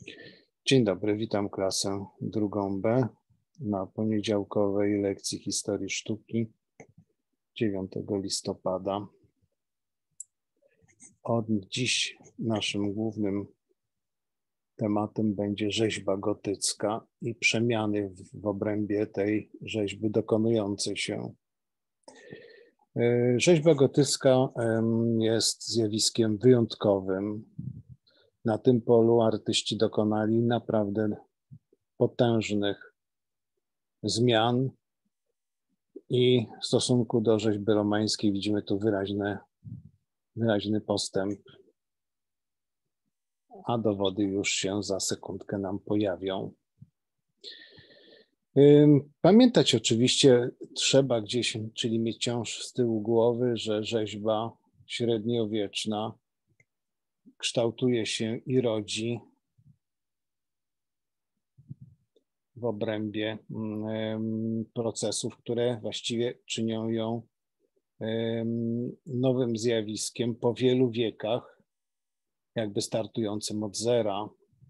Dzień dobry, witam klasę drugą B na poniedziałkowej lekcji historii sztuki 9 listopada. Od dziś naszym głównym tematem będzie rzeźba gotycka i przemiany w obrębie tej rzeźby dokonującej się. Rzeźba gotycka jest zjawiskiem wyjątkowym. Na tym polu artyści dokonali naprawdę potężnych zmian i w stosunku do rzeźby romańskiej widzimy tu wyraźny postęp, a dowody już się za sekundkę nam pojawią. Pamiętać oczywiście trzeba gdzieś, czyli mieć wciąż z tyłu głowy, że rzeźba średniowieczna kształtuje się i rodzi w obrębie procesów, które właściwie czynią ją nowym zjawiskiem po wielu wiekach, jakby startującym od zera.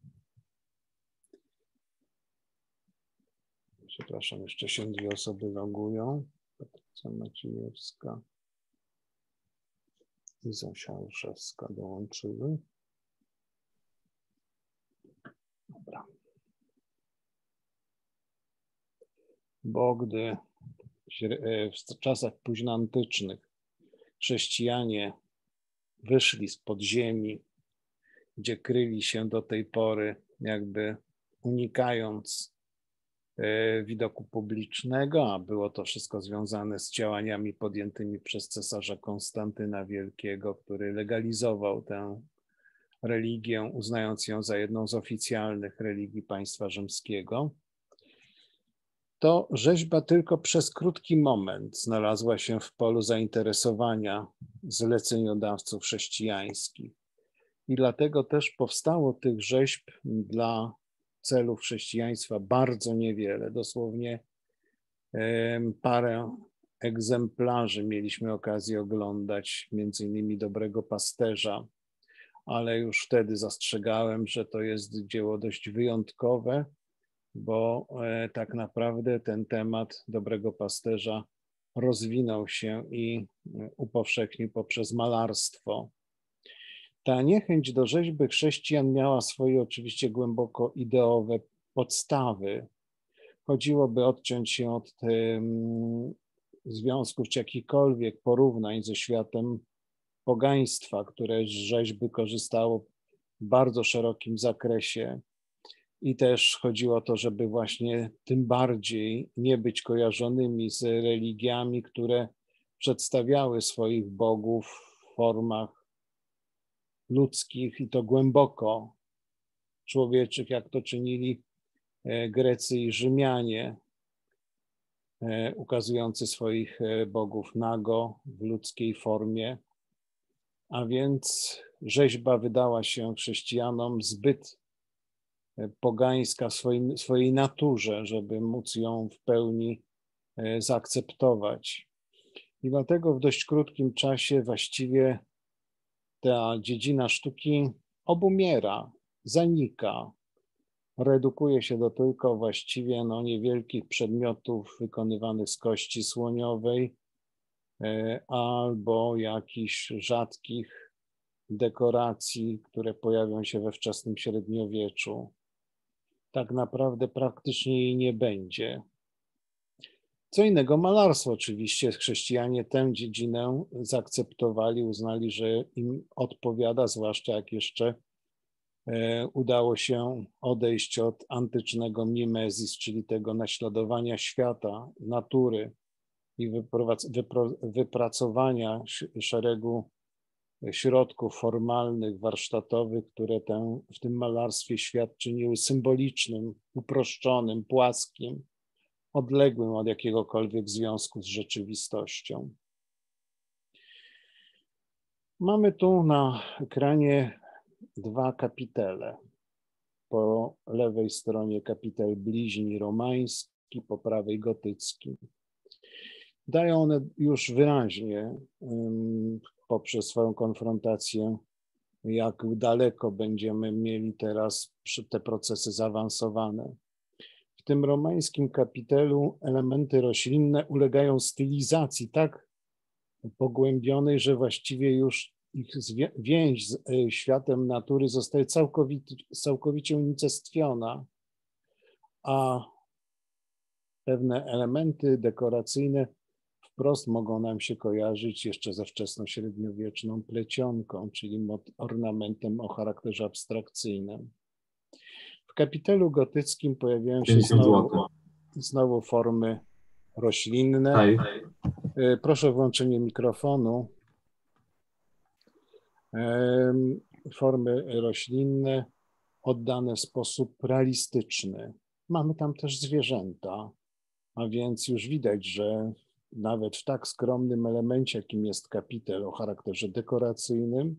Przepraszam, jeszcze się dwie osoby logują. Patrycja Maciejewska i Zosia Olszewska dołączyły. Dobra. Bo gdy w czasach późnoantycznych chrześcijanie wyszli z podziemi, gdzie kryli się do tej pory, jakby unikając widoku publicznego, a było to wszystko związane z działaniami podjętymi przez cesarza Konstantyna Wielkiego, który legalizował tę religię, uznając ją za jedną z oficjalnych religii państwa rzymskiego, to rzeźba tylko przez krótki moment znalazła się w polu zainteresowania zleceniodawców chrześcijańskich. I dlatego też powstało tych rzeźb dla celów chrześcijaństwa bardzo niewiele. Dosłownie parę egzemplarzy mieliśmy okazję oglądać, między innymi Dobrego Pasterza, ale już wtedy zastrzegałem, że to jest dzieło dość wyjątkowe, bo tak naprawdę ten temat Dobrego Pasterza rozwinął się i upowszechnił poprzez malarstwo. Ta niechęć do rzeźby chrześcijan miała swoje oczywiście głęboko ideowe podstawy. Chodziłoby odciąć się od związków czy jakichkolwiek porównań ze światem pogaństwa, które z rzeźby korzystało w bardzo szerokim zakresie. I też chodziło o to, żeby właśnie tym bardziej nie być kojarzonymi z religiami, które przedstawiały swoich bogów w formach ludzkich i to głęboko człowieczych, jak to czynili Grecy i Rzymianie, ukazujący swoich bogów nago w ludzkiej formie. A więc rzeźba wydała się chrześcijanom zbyt pogańska w swojej naturze, żeby móc ją w pełni zaakceptować. I dlatego w dość krótkim czasie właściwie ta dziedzina sztuki obumiera, zanika, redukuje się do tylko właściwie niewielkich przedmiotów wykonywanych z kości słoniowej albo jakichś rzadkich dekoracji, które pojawią się we wczesnym średniowieczu. Tak naprawdę praktycznie jej nie będzie. Co innego malarstwo oczywiście. Chrześcijanie tę dziedzinę zaakceptowali, uznali, że im odpowiada, zwłaszcza jak jeszcze udało się odejść od antycznego mimezis, czyli tego naśladowania świata, natury i wypracowania szeregu środków formalnych, warsztatowych, które w tym malarstwie świat czyniły symbolicznym, uproszczonym, płaskim, odległym od jakiegokolwiek związku z rzeczywistością. Mamy tu na ekranie dwa kapitele. Po lewej stronie kapitel bliźni romański, po prawej gotycki. Dają one już wyraźnie poprzez swoją konfrontację jak daleko będziemy mieli teraz te procesy zaawansowane. W tym romańskim kapitelu elementy roślinne ulegają stylizacji tak pogłębionej, że właściwie już ich więź z światem natury zostaje całkowicie unicestwiona, a pewne elementy dekoracyjne wprost mogą nam się kojarzyć jeszcze ze wczesnośredniowieczną plecionką, czyli ornamentem o charakterze abstrakcyjnym. W kapitelu gotyckim pojawiają się znowu formy roślinne. Hej. Proszę o włączenie mikrofonu. Formy roślinne oddane w sposób realistyczny. Mamy tam też zwierzęta, a więc już widać, że nawet w tak skromnym elemencie, jakim jest kapitel o charakterze dekoracyjnym,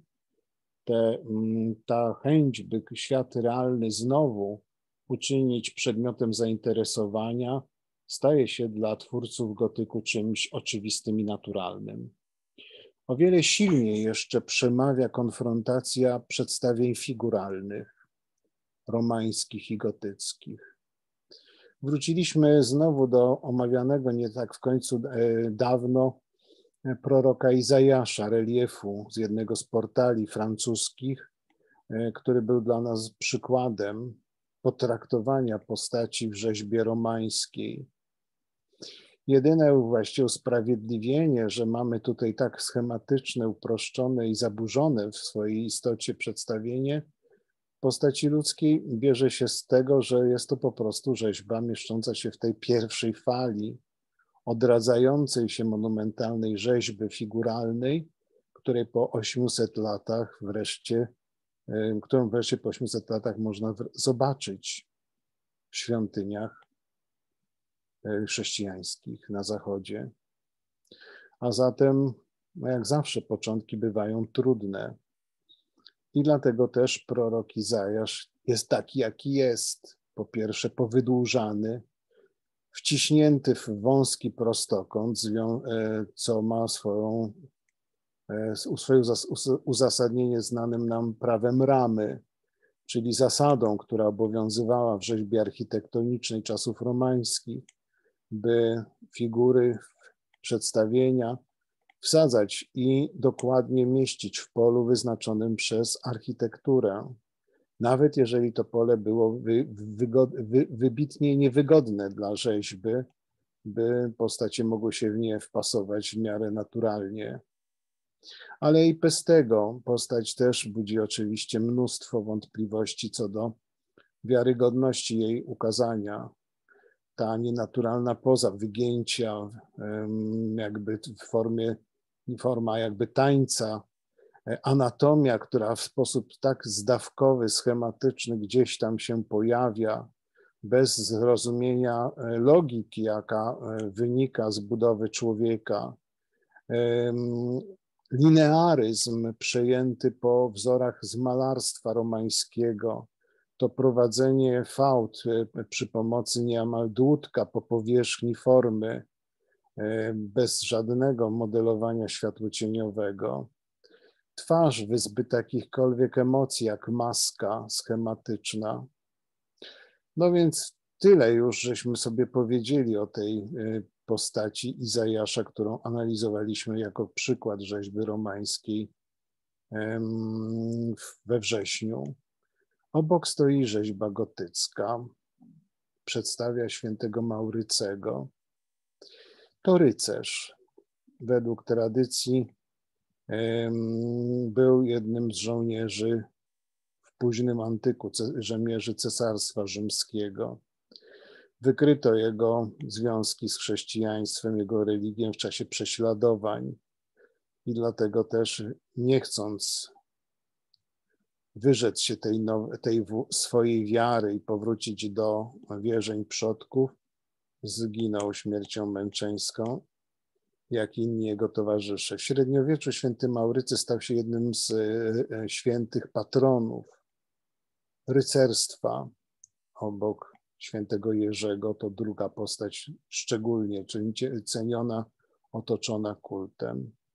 ta chęć, by świat realny znowu uczynić przedmiotem zainteresowania, staje się dla twórców gotyku czymś oczywistym i naturalnym. O wiele silniej jeszcze przemawia konfrontacja przedstawień figuralnych, romańskich i gotyckich. Wróciliśmy znowu do omawianego nie tak w końcu dawno proroka Izajasza, reliefu z jednego z portali francuskich, który był dla nas przykładem potraktowania postaci w rzeźbie romańskiej. Jedyne właściwie usprawiedliwienie, że mamy tutaj tak schematyczne, uproszczone i zaburzone w swojej istocie przedstawienie postaci ludzkiej, bierze się z tego, że jest to po prostu rzeźba mieszcząca się w tej pierwszej fali odradzającej się monumentalnej rzeźby figuralnej, którą po 800 latach wreszcie po 800 latach można zobaczyć w świątyniach chrześcijańskich na Zachodzie. A zatem, jak zawsze, początki bywają trudne. I dlatego też prorok Izajasz jest taki, jaki jest. Po pierwsze, powydłużany, wciśnięty w wąski prostokąt, co ma swoje uzasadnienie znanym nam prawem ramy, czyli zasadą, która obowiązywała w rzeźbie architektonicznej czasów romańskich, by figury, przedstawienia wsadzać i dokładnie mieścić w polu wyznaczonym przez architekturę, nawet jeżeli to pole było wybitnie niewygodne dla rzeźby, by postacie mogły się w nie wpasować w miarę naturalnie. Ale i bez tego postać też budzi oczywiście mnóstwo wątpliwości co do wiarygodności jej ukazania. Ta nienaturalna poza wygięcia, jakby forma jakby tańca, anatomia, która w sposób tak zdawkowy, schematyczny gdzieś tam się pojawia, bez zrozumienia logiki, jaka wynika z budowy człowieka. Linearyzm przejęty po wzorach z malarstwa romańskiego, to prowadzenie fałd przy pomocy nieomal dłutka po powierzchni formy, bez żadnego modelowania światłocieniowego. Twarz wyzbyta jakichkolwiek emocji, jak maska schematyczna. No więc tyle już, żeśmy sobie powiedzieli o tej postaci Izajasza, którą analizowaliśmy jako przykład rzeźby romańskiej we wrześniu. Obok stoi rzeźba gotycka, przedstawia świętego Maurycego. To rycerz. Według tradycji był jednym z żołnierzy w późnym antyku, żołnierzy Cesarstwa Rzymskiego. Wykryto jego związki z chrześcijaństwem, jego religię w czasie prześladowań i dlatego też, nie chcąc wyrzec się tej swojej wiary i powrócić do wierzeń przodków, zginął śmiercią męczeńską, jak inni jego towarzysze. W średniowieczu święty Maurycy stał się jednym z świętych patronów rycerstwa. Obok świętego Jerzego to druga postać szczególnie ceniona, otoczona kultem.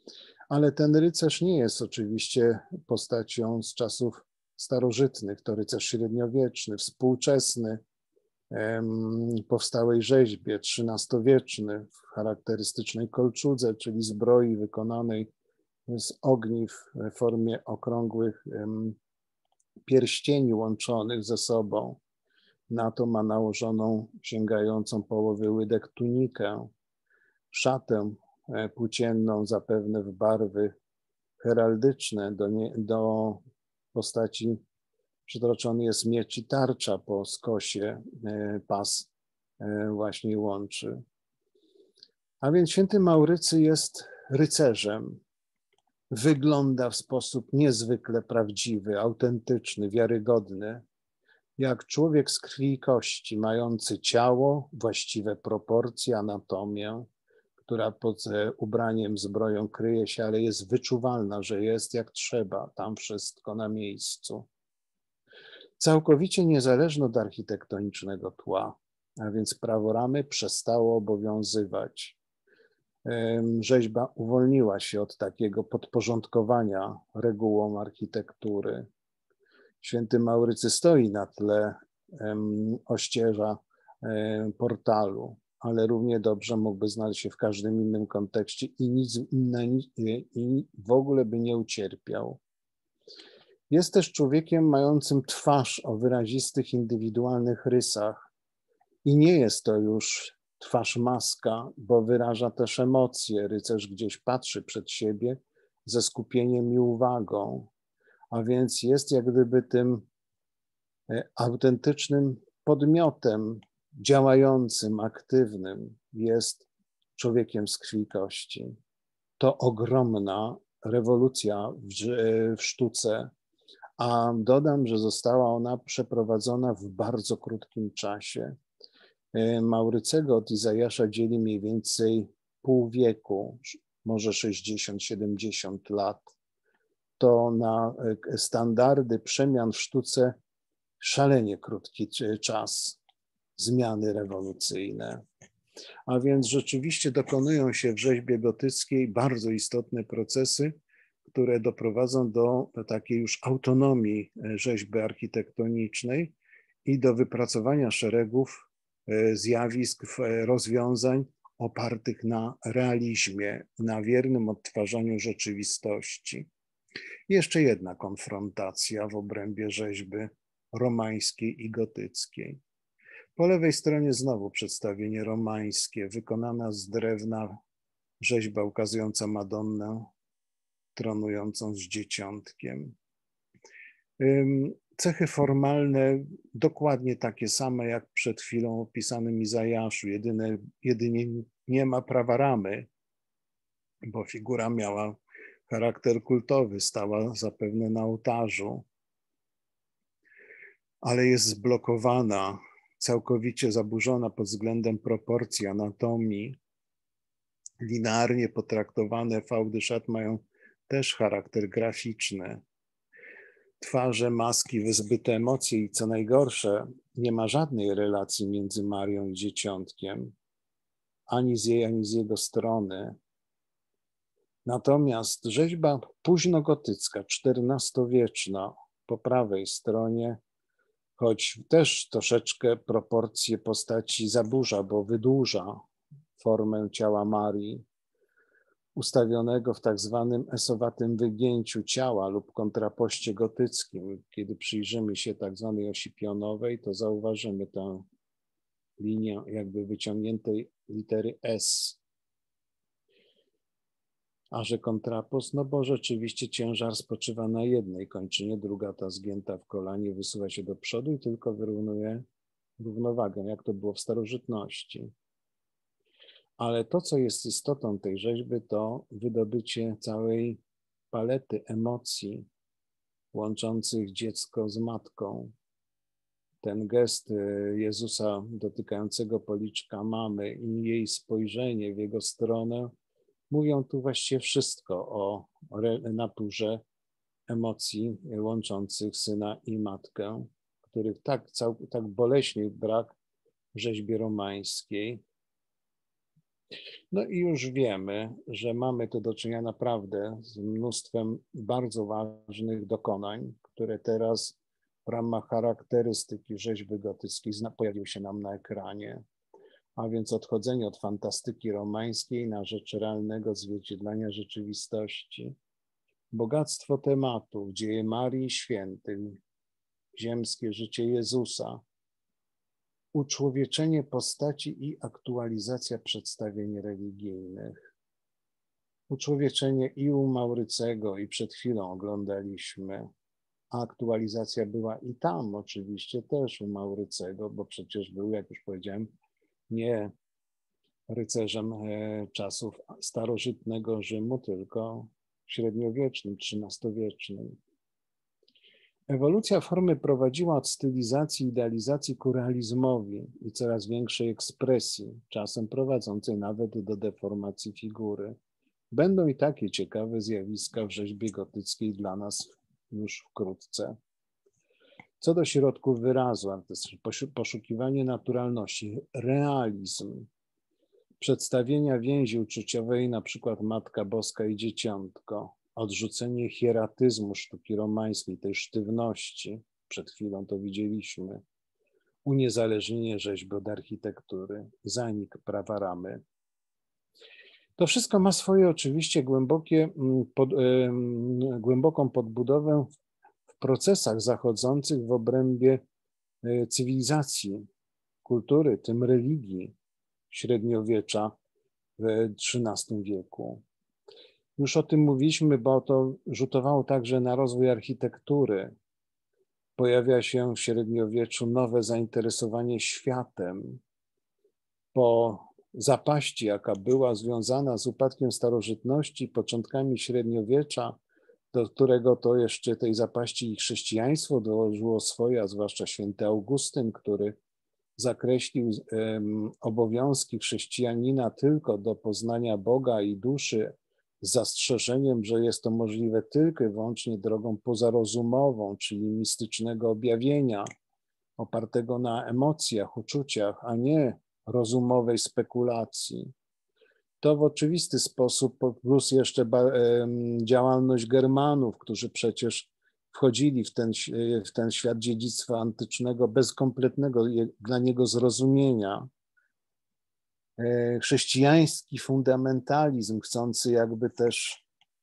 Ale ten rycerz nie jest oczywiście postacią z czasów starożytnych, to rycerz średniowieczny, współczesny, powstałej rzeźbie, XIII-wieczny, w charakterystycznej kolczudze, czyli zbroi wykonanej z ogniw w formie okrągłych pierścieni łączonych ze sobą. Na to ma nałożoną, sięgającą połowy łydek tunikę, szatę płócienną, zapewne w barwy heraldyczne. Do postaci przytoczony jest miecz i tarcza po skosie, pas właśnie łączy. A więc święty Maurycy jest rycerzem. Wygląda w sposób niezwykle prawdziwy, autentyczny, wiarygodny, jak człowiek z krwi i kości, mający ciało, właściwe proporcje, anatomię, która pod ubraniem, zbroją kryje się, ale jest wyczuwalna, że jest jak trzeba, tam wszystko na miejscu. Całkowicie niezależne od architektonicznego tła, a więc prawo ramy przestało obowiązywać. Rzeźba uwolniła się od takiego podporządkowania regułom architektury. Święty Maurycy stoi na tle ościeża portalu, ale równie dobrze mógłby znaleźć się w każdym innym kontekście i w ogóle by nie ucierpiał. Jest też człowiekiem mającym twarz o wyrazistych, indywidualnych rysach i nie jest to już twarz maska, bo wyraża też emocje. Rycerz gdzieś patrzy przed siebie ze skupieniem i uwagą, a więc jest jak gdyby tym autentycznym podmiotem działającym, aktywnym, jest człowiekiem z krwi i kości. To ogromna rewolucja w sztuce, a dodam, że została ona przeprowadzona w bardzo krótkim czasie. Maurycego od Izajasza dzieli mniej więcej pół wieku, może 60-70 lat. To na standardy przemian w sztuce szalenie krótki czas, zmiany rewolucyjne. A więc rzeczywiście dokonują się w rzeźbie gotyckiej bardzo istotne procesy, które doprowadzą do takiej już autonomii rzeźby architektonicznej i do wypracowania szeregów zjawisk, rozwiązań opartych na realizmie, na wiernym odtwarzaniu rzeczywistości. Jeszcze jedna konfrontacja w obrębie rzeźby romańskiej i gotyckiej. Po lewej stronie znowu przedstawienie romańskie, wykonana z drewna rzeźba ukazująca Madonnę tronującą z dzieciątkiem. Cechy formalne dokładnie takie same jak przed chwilą opisanym Izajaszu, jedynie nie ma prawa ramy, bo figura miała charakter kultowy, stała zapewne na ołtarzu, ale jest zblokowana, całkowicie zaburzona pod względem proporcji, anatomii. Linearnie potraktowane fałdy szat mają też charakter graficzny. Twarze, maski, wyzbyte emocje i co najgorsze, nie ma żadnej relacji między Marią i dzieciątkiem, ani z jej, ani z jego strony. Natomiast rzeźba późnogotycka, XIV-wieczna, po prawej stronie, choć też troszeczkę proporcje postaci zaburza, bo wydłuża formę ciała Marii, ustawionego w tak zwanym esowatym wygięciu ciała lub kontrapoście gotyckim. Kiedy przyjrzymy się tak zwanej osi pionowej, to zauważymy tę linię jakby wyciągniętej litery S. A że kontrapost, no bo rzeczywiście ciężar spoczywa na jednej kończynie, druga ta zgięta w kolanie wysuwa się do przodu i tylko wyrównuje równowagę, jak to było w starożytności. Ale to, co jest istotą tej rzeźby, to wydobycie całej palety emocji łączących dziecko z matką. Ten gest Jezusa dotykającego policzka mamy i jej spojrzenie w jego stronę mówią tu właściwie wszystko o naturze emocji łączących syna i matkę, których tak boleśnie brak w rzeźbie romańskiej. No i już wiemy, że mamy tu do czynienia naprawdę z mnóstwem bardzo ważnych dokonań, które teraz w ramach charakterystyki rzeźby gotyckiej pojawiły się nam na ekranie. A więc odchodzenie od fantastyki romańskiej na rzecz realnego odzwierciedlania rzeczywistości. Bogactwo tematów, dzieje Marii i Świętych, ziemskie życie Jezusa, uczłowieczenie postaci i aktualizacja przedstawień religijnych. Uczłowieczenie i u Maurycego, i przed chwilą oglądaliśmy. A aktualizacja była i tam oczywiście też u Maurycego, bo przecież był, jak już powiedziałem, nie rycerzem czasów starożytnego Rzymu, tylko średniowiecznym, XIII-wiecznym. Ewolucja formy prowadziła od stylizacji i idealizacji ku realizmowi i coraz większej ekspresji, czasem prowadzącej nawet do deformacji figury. Będą i takie ciekawe zjawiska w rzeźbie gotyckiej dla nas już wkrótce. Co do środków wyrazu artystycznego, poszukiwanie naturalności, realizm, przedstawienia więzi uczuciowej, na przykład Matka Boska i Dzieciątko, odrzucenie hieratyzmu sztuki romańskiej, tej sztywności, przed chwilą to widzieliśmy, uniezależnienie rzeźby od architektury, zanik prawa ramy. To wszystko ma swoje oczywiście głęboką podbudowę w procesach zachodzących w obrębie cywilizacji, kultury, tym religii średniowiecza w XIII wieku. Już o tym mówiliśmy, bo to rzutowało także na rozwój architektury. Pojawia się w średniowieczu nowe zainteresowanie światem. Po zapaści, jaka była związana z upadkiem starożytności, początkami średniowiecza, do którego to jeszcze tej zapaści chrześcijaństwo dołożyło swoje, a zwłaszcza święty Augustyn, który zakreślił obowiązki chrześcijanina tylko do poznania Boga i duszy, z zastrzeżeniem, że jest to możliwe tylko i wyłącznie drogą pozarozumową, czyli mistycznego objawienia, opartego na emocjach, uczuciach, a nie rozumowej spekulacji. To w oczywisty sposób, plus jeszcze działalność Germanów, którzy przecież wchodzili w ten świat dziedzictwa antycznego bez kompletnego dla niego zrozumienia. Chrześcijański fundamentalizm, chcący jakby też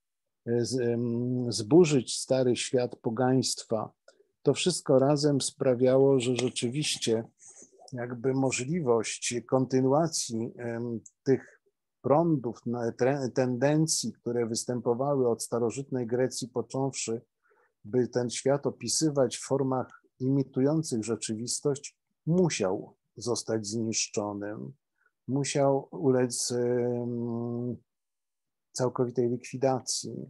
zburzyć stary świat pogaństwa, to wszystko razem sprawiało, że rzeczywiście jakby możliwość kontynuacji tych prądów, tendencji, które występowały od starożytnej Grecji począwszy, by ten świat opisywać w formach imitujących rzeczywistość, musiał zostać zniszczonym, musiał ulec całkowitej likwidacji.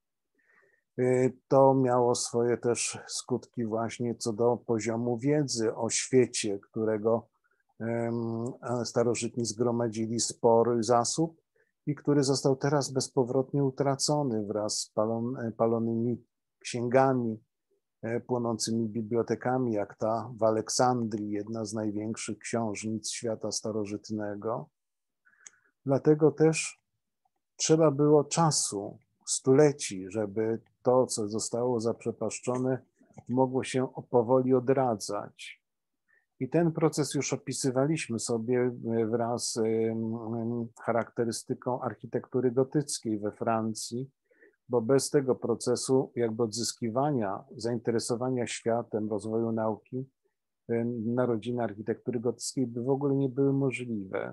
To miało swoje też skutki właśnie co do poziomu wiedzy o świecie, którego starożytni zgromadzili spory zasób i który został teraz bezpowrotnie utracony wraz z palonymi księgami, płonącymi bibliotekami, jak ta w Aleksandrii, jedna z największych książnic świata starożytnego. Dlatego też trzeba było czasu, stuleci, żeby to, co zostało zaprzepaszczone, mogło się powoli odradzać. I ten proces już opisywaliśmy sobie wraz z charakterystyką architektury gotyckiej we Francji, bo bez tego procesu jakby odzyskiwania zainteresowania światem, rozwoju nauki, narodziny architektury gotyckiej by w ogóle nie były możliwe.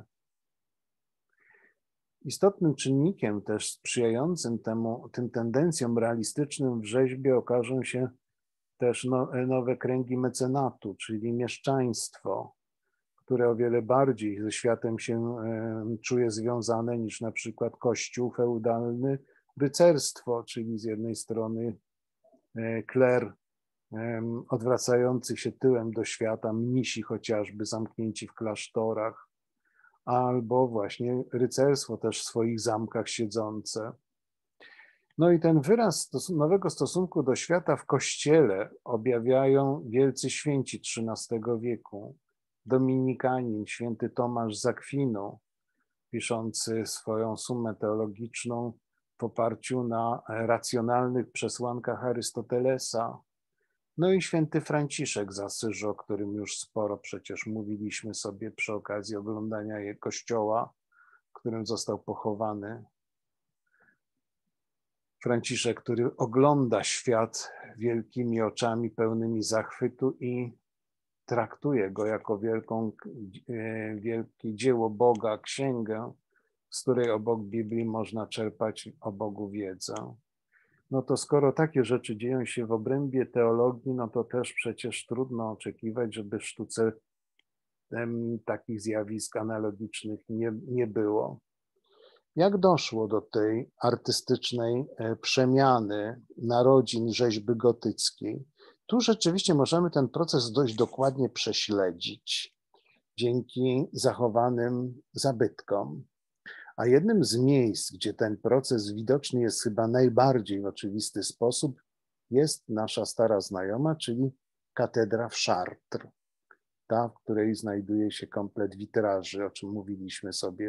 Istotnym czynnikiem też sprzyjającym tym tendencjom realistycznym w rzeźbie okażą się też nowe kręgi mecenatu, czyli mieszczaństwo, które o wiele bardziej ze światem się czuje związane niż na przykład kościół feudalny, rycerstwo, czyli z jednej strony kler odwracający się tyłem do świata, mnisi chociażby zamknięci w klasztorach, albo właśnie rycerstwo też w swoich zamkach siedzące. No i ten wyraz nowego stosunku do świata w Kościele objawiają wielcy święci XIII wieku. Dominikanin, święty Tomasz z Akwinu, piszący swoją sumę teologiczną w oparciu na racjonalnych przesłankach Arystotelesa. No i święty Franciszek z Asyżu, o którym już sporo przecież mówiliśmy sobie przy okazji oglądania jej kościoła, w którym został pochowany. Franciszek, który ogląda świat wielkimi oczami pełnymi zachwytu i traktuje go jako wielkie dzieło Boga, księgę, z której obok Biblii można czerpać o Bogu wiedzę. No to skoro takie rzeczy dzieją się w obrębie teologii, no to też przecież trudno oczekiwać, żeby w sztuce takich zjawisk analogicznych nie było. Jak doszło do tej artystycznej przemiany narodzin rzeźby gotyckiej? Tu rzeczywiście możemy ten proces dość dokładnie prześledzić dzięki zachowanym zabytkom. A jednym z miejsc, gdzie ten proces widoczny jest chyba najbardziej w oczywisty sposób, jest nasza stara znajoma, czyli katedra w Chartres. Ta, w której znajduje się komplet witraży, o czym mówiliśmy sobie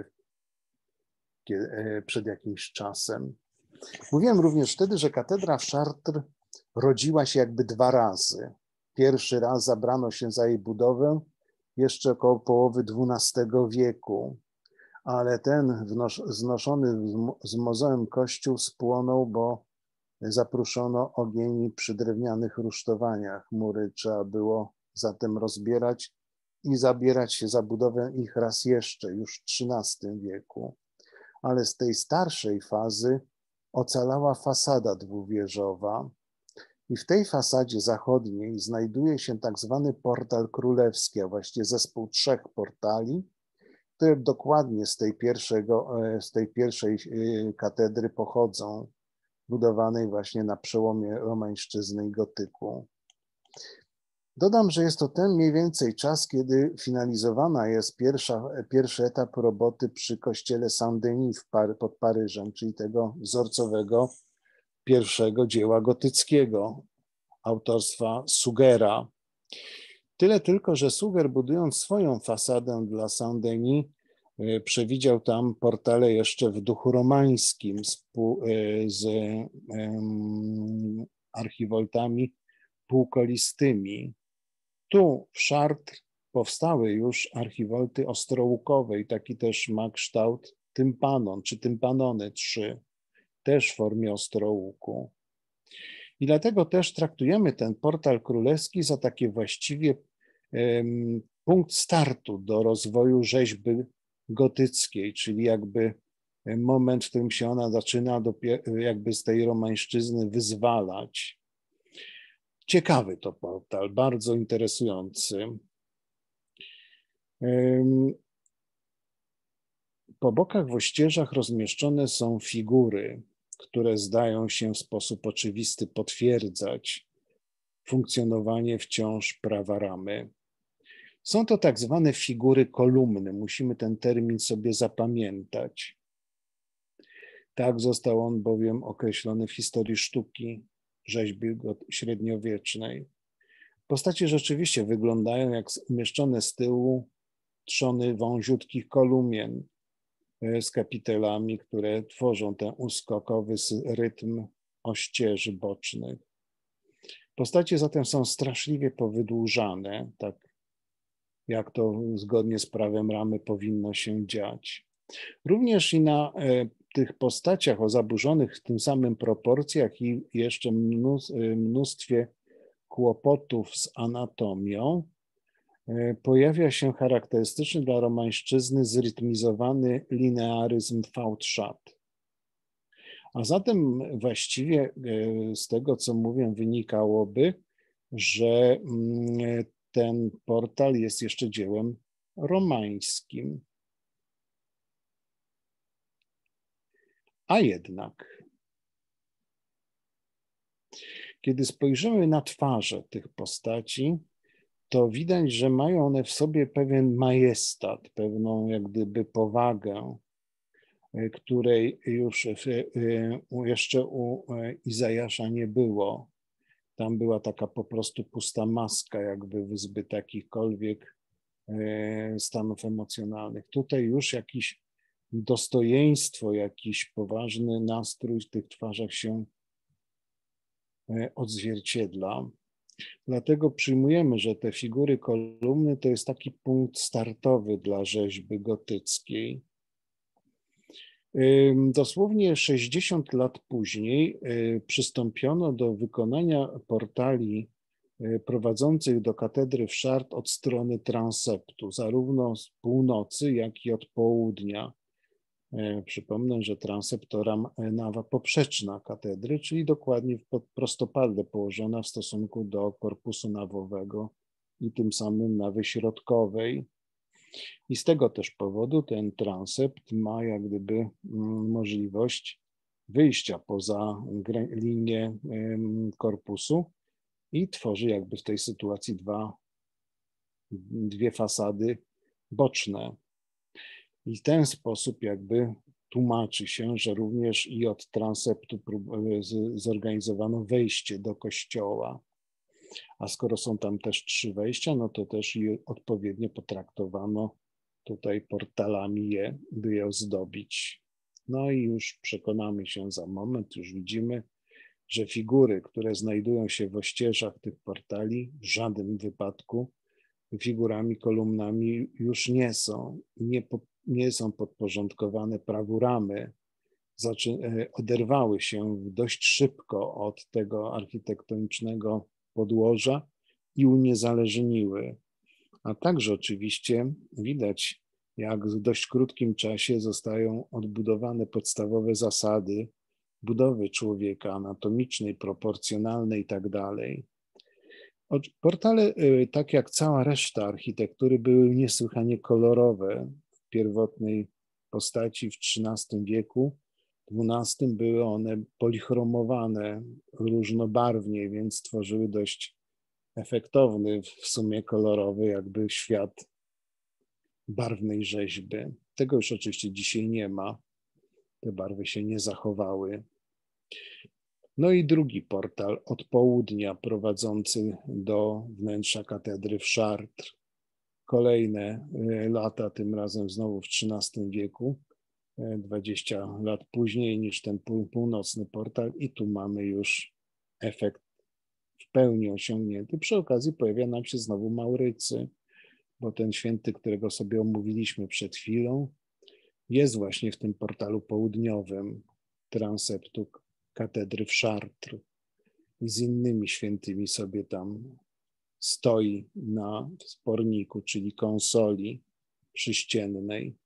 przed jakimś czasem. Mówiłem również wtedy, że katedra w Chartres rodziła się jakby dwa razy. Pierwszy raz zabrano się za jej budowę jeszcze około połowy XII wieku, ale ten znoszony z mozołem kościół spłonął, bo zapruszono ogień przy drewnianych rusztowaniach. Mury trzeba było zatem rozbierać i zabierać się za budowę ich raz jeszcze, już w XIII wieku. Ale z tej starszej fazy ocalała fasada dwuwieżowa i w tej fasadzie zachodniej znajduje się tak zwany portal królewski, a właściwie zespół 3 portali, które dokładnie z tej pierwszej katedry pochodzą, budowanej właśnie na przełomie romańszczyzny i gotyku. Dodam, że jest to ten mniej więcej czas, kiedy finalizowana jest pierwszy etap roboty przy kościele Saint-Denis pod Paryżem, czyli tego wzorcowego pierwszego dzieła gotyckiego autorstwa Suggera. Tyle tylko, że Suger, budując swoją fasadę dla Saint-Denis, przewidział tam portale jeszcze w duchu romańskim z archivoltami półkolistymi. Tu w Chartres powstały już archivolty ostrołukowe i taki też ma kształt tympanon czy tympanony 3, też w formie ostrołuku. I dlatego też traktujemy ten portal królewski za takie właściwie punkt startu do rozwoju rzeźby gotyckiej, czyli jakby moment, w którym się ona zaczyna jakby z tej romańszczyzny wyzwalać. Ciekawy to portal, bardzo interesujący. Po bokach w ościeżach rozmieszczone są figury, które zdają się w sposób oczywisty potwierdzać funkcjonowanie wciąż prawa ramy. Są to tak zwane figury kolumny, musimy ten termin sobie zapamiętać. Tak został on bowiem określony w historii sztuki rzeźby średniowiecznej. Postacie rzeczywiście wyglądają jak umieszczone z tyłu trzony wąziutkich kolumien z kapitelami, które tworzą ten uskokowy rytm ościeży bocznych. Postacie zatem są straszliwie powydłużane, tak jak to zgodnie z prawem ramy powinno się dziać. Również i na tych postaciach o zaburzonych tym samym proporcjach i jeszcze mnóstwie kłopotów z anatomią pojawia się charakterystyczny dla romańszczyzny zrytmizowany linearyzm fałtrzat. A zatem właściwie z tego, co mówię, wynikałoby, że ten portal jest jeszcze dziełem romańskim. A jednak, kiedy spojrzymy na twarze tych postaci, to widać, że mają one w sobie pewien majestat, pewną jak gdyby powagę, której już jeszcze u Izajasza nie było. Tam była taka po prostu pusta maska, jakby wyzbyt jakichkolwiek stanów emocjonalnych. Tutaj już jakiś dostojeństwo, jakiś poważny nastrój w tych twarzach się odzwierciedla. Dlatego przyjmujemy, że te figury kolumny to jest taki punkt startowy dla rzeźby gotyckiej. Dosłownie 60 lat później przystąpiono do wykonania portali prowadzących do katedry w Chartres od strony transeptu, zarówno z północy, jak i od południa. Przypomnę, że transept to nawa poprzeczna katedry, czyli dokładnie prostopadle położona w stosunku do korpusu nawowego i tym samym nawy środkowej. I z tego też powodu ten transept ma jak gdyby możliwość wyjścia poza linię korpusu i tworzy jakby w tej sytuacji dwie fasady boczne. I w ten sposób jakby tłumaczy się, że również i od transeptu zorganizowano wejście do kościoła. A skoro są tam też 3 wejścia, no to też i odpowiednio potraktowano tutaj portalami by je ozdobić. No i już przekonamy się za moment, już widzimy, że figury, które znajdują się w ościeżach tych portali, w żadnym wypadku figurami, kolumnami już nie są podporządkowane prawu ramy. Oderwały się dość szybko od tego architektonicznego podłoża i uniezależniły. A także oczywiście widać, jak w dość krótkim czasie zostają odbudowane podstawowe zasady budowy człowieka, anatomicznej, proporcjonalnej i tak dalej. Portale, tak jak cała reszta architektury, były niesłychanie kolorowe. W pierwotnej postaci w XIII wieku, XII były one polichromowane różnobarwnie, więc tworzyły dość efektowny, w sumie kolorowy, jakby świat barwnej rzeźby. Tego już oczywiście dzisiaj nie ma. Te barwy się nie zachowały. No i drugi portal od południa prowadzący do wnętrza katedry w Chartres. Kolejne lata, tym razem znowu w XIII wieku, 20 lat później niż ten północny portal i tu mamy już efekt w pełni osiągnięty. Przy okazji pojawia nam się znowu Maurycy, bo ten święty, którego sobie omówiliśmy przed chwilą, jest właśnie w tym portalu południowym transeptu katedry w Chartres i z innymi świętymi sobie tam stoi na sporniku, czyli konsoli przyściennej.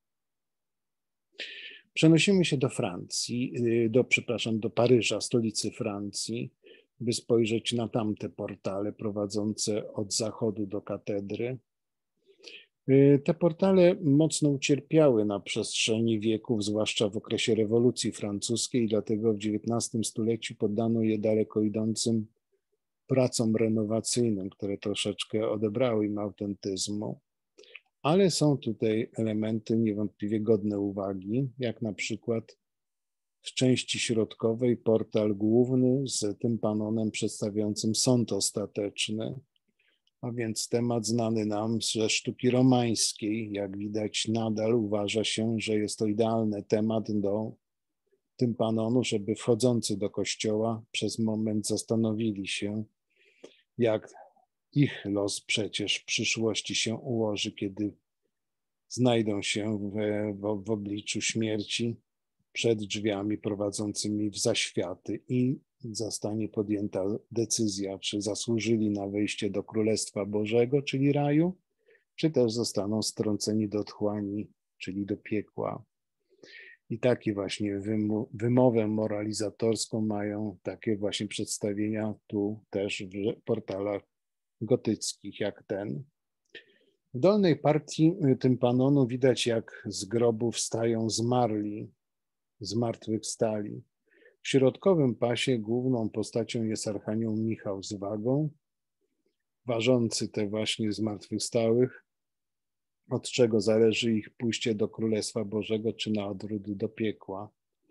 Przenosimy się do Francji, do Paryża, stolicy Francji, by spojrzeć na tamte portale prowadzące od zachodu do katedry. Te portale mocno ucierpiały na przestrzeni wieków, zwłaszcza w okresie rewolucji francuskiej, dlatego w XIX stuleciu poddano je daleko idącym pracom renowacyjnym, które troszeczkę odebrały im autentyzmu. Ale są tutaj elementy niewątpliwie godne uwagi, jak na przykład w części środkowej portal główny z tympanonem przedstawiającym sąd ostateczny, a więc temat znany nam ze sztuki romańskiej. Jak widać, nadal uważa się, że jest to idealny temat do tympanonu, żeby wchodzący do kościoła przez moment zastanowili się, jak ich los przecież w przyszłości się ułoży, kiedy znajdą się w obliczu śmierci przed drzwiami prowadzącymi w zaświaty i zostanie podjęta decyzja, czy zasłużyli na wejście do Królestwa Bożego, czyli raju, czy też zostaną strąceni do otchłani, czyli do piekła. I takie właśnie wymowę moralizatorską mają takie właśnie przedstawienia tu też w portalach gotyckich, jak ten. W dolnej partii tympanonu widać, jak z grobu wstają zmarli, zmartwychwstali. W środkowym pasie główną postacią jest archanioł Michał z wagą, ważący te właśnie zmartwychwstałych, od czego zależy ich pójście do Królestwa Bożego, czy na odwrót do piekła.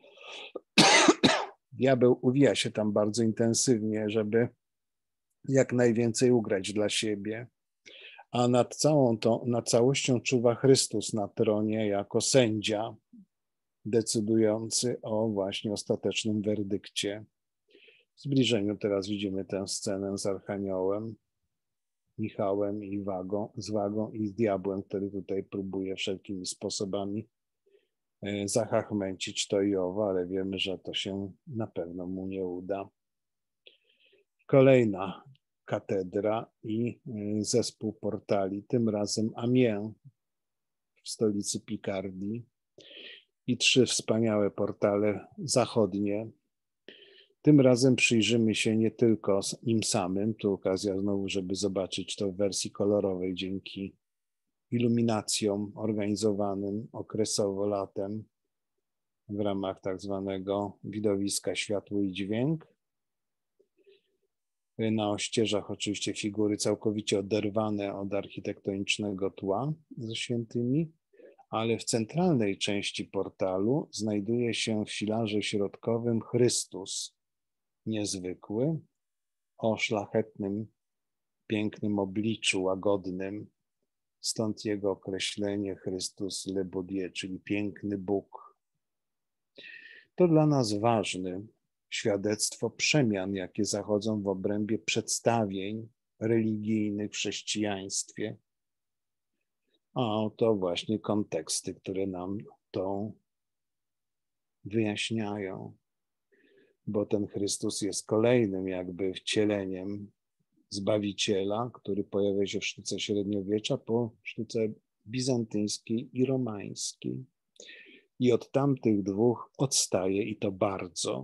Diabeł uwija się tam bardzo intensywnie, żeby jak najwięcej ugrać dla siebie, a nad całością czuwa Chrystus na tronie jako sędzia decydujący o właśnie ostatecznym werdykcie. W zbliżeniu teraz widzimy tę scenę z Archaniołem, Michałem i z Wagą i z diabłem, który tutaj próbuje wszelkimi sposobami zachachmęcić to i owo, ale wiemy, że to się na pewno mu nie uda. Kolejna katedra i zespół portali, tym razem Amiens w stolicy Pikardii i 3 wspaniałe portale zachodnie. Tym razem przyjrzymy się nie tylko im samym, tu okazja znowu, żeby zobaczyć to w wersji kolorowej dzięki iluminacjom organizowanym okresowo latem w ramach tak zwanego widowiska światło i dźwięk. Na ościeżach oczywiście figury całkowicie oderwane od architektonicznego tła ze świętymi, ale w centralnej części portalu znajduje się w filarze środkowym Chrystus niezwykły, o szlachetnym, pięknym obliczu, łagodnym, stąd jego określenie Chrystus le beau Dieu, czyli piękny Bóg. To dla nas ważne świadectwo przemian, jakie zachodzą w obrębie przedstawień religijnych w chrześcijaństwie. A oto właśnie konteksty, które nam to wyjaśniają, bo ten Chrystus jest kolejnym jakby wcieleniem Zbawiciela, który pojawia się w sztuce średniowiecza po sztuce bizantyjskiej i romańskiej. I od tamtych dwóch odstaje i to bardzo.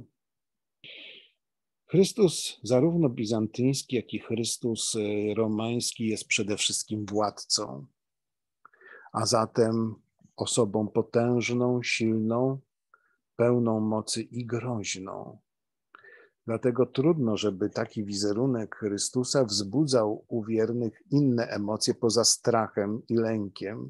Chrystus zarówno bizantyjski, jak i Chrystus romański jest przede wszystkim władcą, a zatem osobą potężną, silną, pełną mocy i groźną. Dlatego trudno, żeby taki wizerunek Chrystusa wzbudzał u wiernych inne emocje poza strachem i lękiem.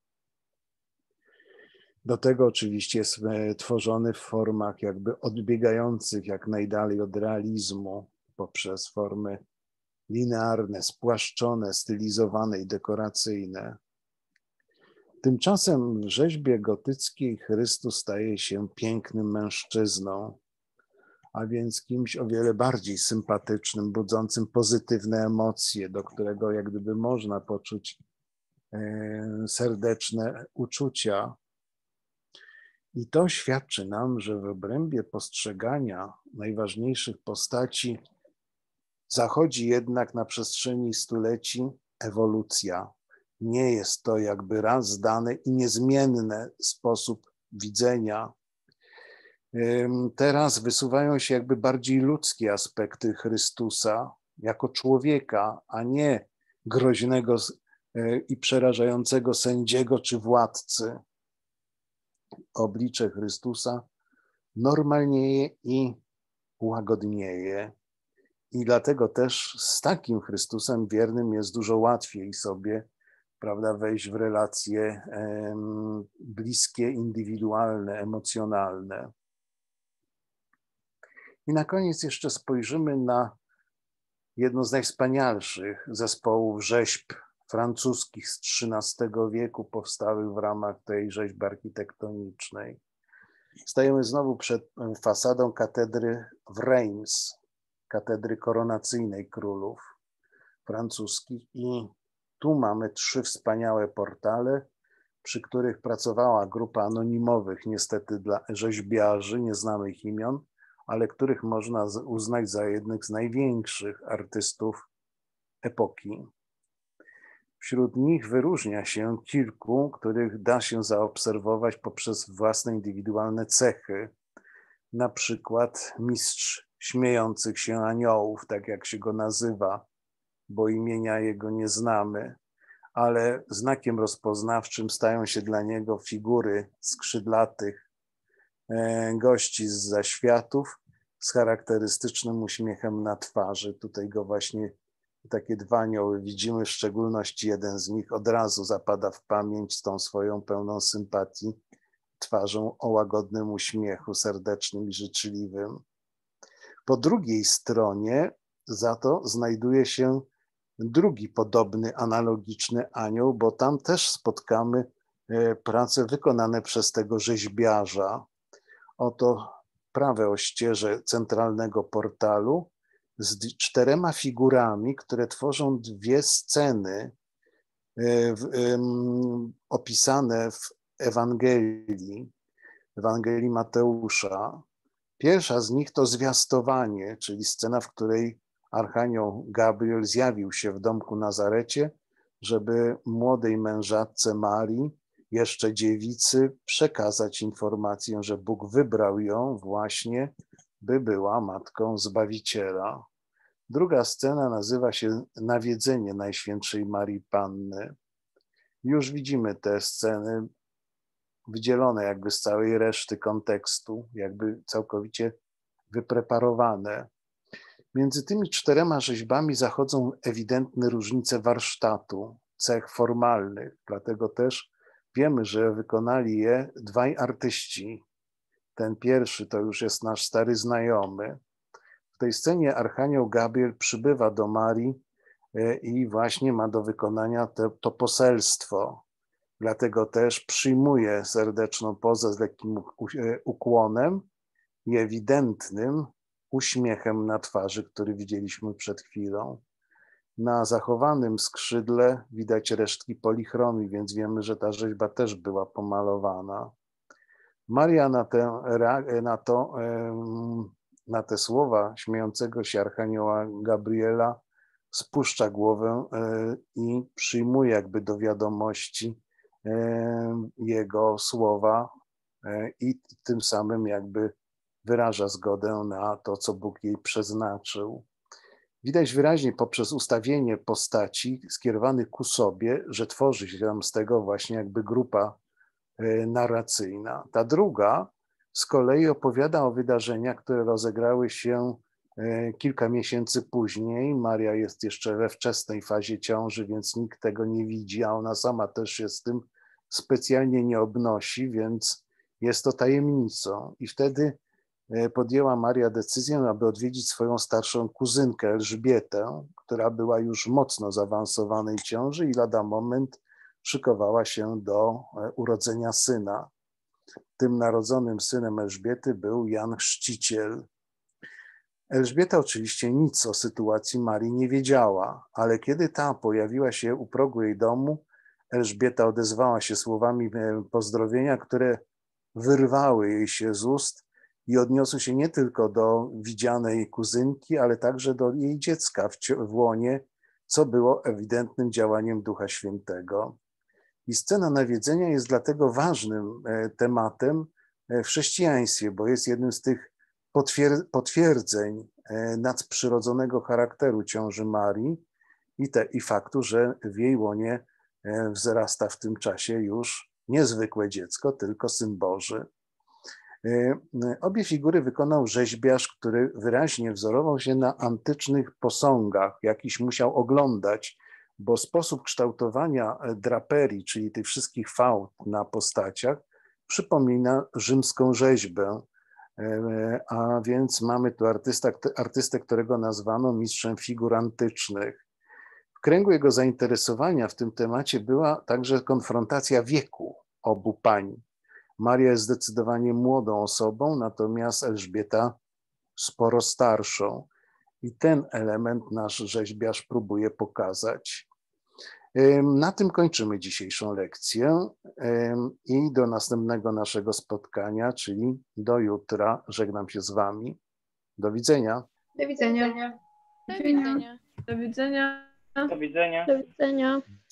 Do tego oczywiście jest tworzony w formach jakby odbiegających jak najdalej od realizmu poprzez formy linearne, spłaszczone, stylizowane i dekoracyjne. Tymczasem w rzeźbie gotyckiej Chrystus staje się pięknym mężczyzną, a więc kimś o wiele bardziej sympatycznym, budzącym pozytywne emocje, do którego jak gdyby można poczuć serdeczne uczucia. I to świadczy nam, że w obrębie postrzegania najważniejszych postaci zachodzi jednak na przestrzeni stuleci ewolucja. Nie jest to jakby raz zdany i niezmienny sposób widzenia. Teraz wysuwają się jakby bardziej ludzkie aspekty Chrystusa jako człowieka, a nie groźnego i przerażającego sędziego czy władcy. Oblicze Chrystusa normalnieje i łagodnieje. I dlatego też z takim Chrystusem wiernym jest dużo łatwiej sobie, prawda, wejść w relacje bliskie, indywidualne, emocjonalne. I na koniec jeszcze spojrzymy na jedno z najwspanialszych zespołów rzeźb francuskich z XIII wieku powstałych w ramach tej rzeźby architektonicznej. Stajemy znowu przed fasadą katedry w Reims, katedry koronacyjnej królów francuskich i tu mamy 3 wspaniałe portale, przy których pracowała grupa anonimowych, niestety dla rzeźbiarzy, nie znamy ich imion, ale których można uznać za jednych z największych artystów epoki. Wśród nich wyróżnia się kilku, których da się zaobserwować poprzez własne indywidualne cechy. Na przykład mistrz śmiejących się aniołów, tak jak się go nazywa, bo imienia jego nie znamy, ale znakiem rozpoznawczym stają się dla niego figury skrzydlatych gości z zaświatów z charakterystycznym uśmiechem na twarzy. Tutaj go właśnie takie 2 anioły widzimy, w szczególności jeden z nich od razu zapada w pamięć z tą swoją pełną sympatii twarzą o łagodnym uśmiechu, serdecznym i życzliwym. Po drugiej stronie za to znajduje się drugi podobny, analogiczny anioł, bo tam też spotkamy prace wykonane przez tego rzeźbiarza. Oto prawe ościeże centralnego portalu z 4 figurami, które tworzą 2 sceny opisane w Ewangelii Mateusza. Pierwsza z nich to zwiastowanie, czyli scena, w której archanioł Gabriel zjawił się w domku Nazarecie, żeby młodej mężatce Marii, jeszcze dziewicy, przekazać informację, że Bóg wybrał ją właśnie, by była matką Zbawiciela. Druga scena nazywa się Nawiedzenie Najświętszej Marii Panny. Już widzimy te sceny wydzielone jakby z całej reszty kontekstu, jakby całkowicie wypreparowane. Między tymi 4 rzeźbami zachodzą ewidentne różnice warsztatu, cech formalnych, dlatego też wiemy, że wykonali je 2 artyści. Ten pierwszy to już jest nasz stary znajomy. W tej scenie archanioł Gabriel przybywa do Marii i właśnie ma do wykonania to poselstwo. Dlatego też przyjmuje serdeczną pozę z lekkim ukłonem i ewidentnym uśmiechem na twarzy, który widzieliśmy przed chwilą. Na zachowanym skrzydle widać resztki polichromii, więc wiemy, że ta rzeźba też była pomalowana. Maria na te słowa śmiejącego się archanioła Gabriela spuszcza głowę i przyjmuje jakby do wiadomości jego słowa i tym samym jakby wyraża zgodę na to, co Bóg jej przeznaczył. Widać wyraźnie poprzez ustawienie postaci skierowanych ku sobie, że tworzy się tam z tego właśnie jakby grupa narracyjna. Ta druga z kolei opowiada o wydarzeniach, które rozegrały się kilka miesięcy później. Maria jest jeszcze we wczesnej fazie ciąży, więc nikt tego nie widzi, a ona sama też się z tym specjalnie nie obnosi, więc jest to tajemnicą. I wtedy podjęła Maria decyzję, aby odwiedzić swoją starszą kuzynkę Elżbietę, która była już mocno zaawansowanej ciąży i lada moment szykowała się do urodzenia syna. Tym narodzonym synem Elżbiety był Jan Chrzciciel. Elżbieta oczywiście nic o sytuacji Marii nie wiedziała, ale kiedy ta pojawiła się u progu jej domu, Elżbieta odezwała się słowami pozdrowienia, które wyrwały jej się z ust i odniosły się nie tylko do widzianej kuzynki, ale także do jej dziecka w łonie, co było ewidentnym działaniem Ducha Świętego. I scena nawiedzenia jest dlatego ważnym tematem w chrześcijaństwie, bo jest jednym z tych potwierdzeń nadprzyrodzonego charakteru ciąży Marii i faktu, że w jej łonie wzrasta w tym czasie już niezwykłe dziecko, tylko Syn Boży. Obie figury wykonał rzeźbiarz, który wyraźnie wzorował się na antycznych posągach, jakiś musiał oglądać, bo sposób kształtowania draperii, czyli tych wszystkich fałd na postaciach, przypomina rzymską rzeźbę, a więc mamy tu artystę, którego nazwano mistrzem figur antycznych. W kręgu jego zainteresowania w tym temacie była także konfrontacja wieku obu pań. Maria jest zdecydowanie młodą osobą, natomiast Elżbieta sporo starszą. I ten element nasz rzeźbiarz próbuje pokazać. Na tym kończymy dzisiejszą lekcję i do następnego naszego spotkania, czyli do jutra. Żegnam się z Wami. Do widzenia. Do widzenia. Do widzenia. Do widzenia. Do widzenia. Do widzenia.